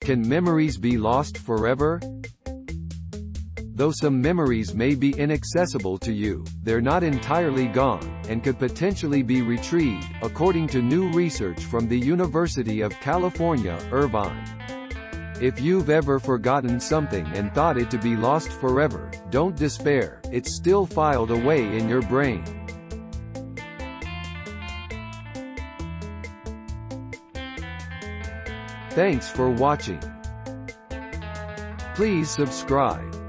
Can memories be lost forever? Though some memories may be inaccessible to you, they're not entirely gone, and could potentially be retrieved, according to new research from the University of California, Irvine. If you've ever forgotten something and thought it to be lost forever, don't despair, it's still filed away in your brain. Thanks for watching. Please subscribe.